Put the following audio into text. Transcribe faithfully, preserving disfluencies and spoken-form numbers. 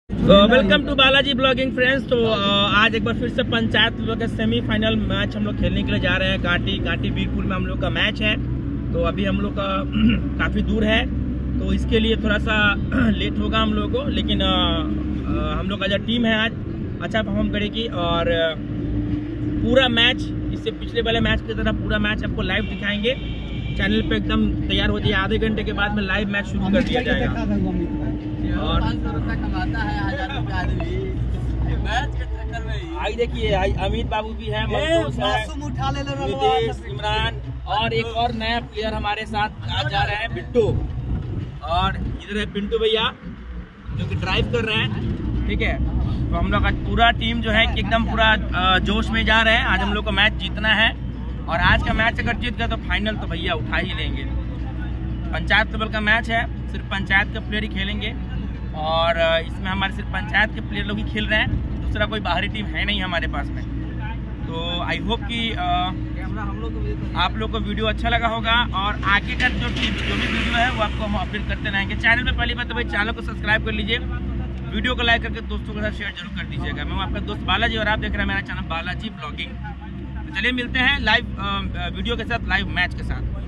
Welcome to Balaji blogging friends. तो आज एक बार फिर से पंचायत लोग का सेमीफाइनल मैच हम लोग खेलने के लिए जा रहे हैं। कांटी कांटी वीरपुर में हम लोग का मैच है। तो अभी हम लोग का काफ़ी दूर है, तो इसके लिए थोड़ा सा लेट होगा हम लोग को, लेकिन आ, आ, हम लोग का जो टीम है आज अच्छा परफॉर्म करेगी और पूरा मैच इससे पिछले वाले मैच की तरह पूरा मैच आपको लाइव दिखाएंगे। चैनल पे एकदम तैयार हो जाइए, आधे घंटे के बाद में लाइव मैच शुरू कर दिया जाएगा। और कमाता है हजार रुपया आदमी मैच के चक्कर में। आई देखिए, अमित बाबू भी है, मासूम उठा ले नीतीश, इमरान और एक और नया प्लेयर हमारे साथ आज जा रहे हैं, बिट्टू। और इधर है पिंटू भैया जो कि ड्राइव कर रहे हैं। ठीक है, तो हम लोग आज पूरा टीम जो है कि एकदम पूरा जोश में जा रहे हैं। आज हम लोग को मैच जीतना है और आज का मैच अगर जीत गया तो फाइनल तो भैया उठा ही लेंगे। पंचायत लेवल का मैच है, सिर्फ पंचायत के प्लेयर ही खेलेंगे और इसमें हमारे सिर्फ पंचायत के प्लेयर लोग ही खेल रहे हैं, दूसरा कोई बाहरी टीम है नहीं हमारे पास में। तो आई होप कि आप लोग को वीडियो अच्छा लगा होगा और आगे का जो जो भी वीडियो है वो आपको हम अपडेट करते रहेंगे। चैनल पे पहली बात तो भाई चैनल को सब्सक्राइब कर लीजिए, वीडियो को लाइक करके दोस्तों के साथ शेयर जरूर कर दीजिएगा। मैं आपका दोस्त बालाजी और आप देख रहे हैं मेरा चैनल बालाजी ब्लॉगिंग। तो चलिए मिलते हैं लाइव वीडियो के साथ, लाइव मैच के साथ।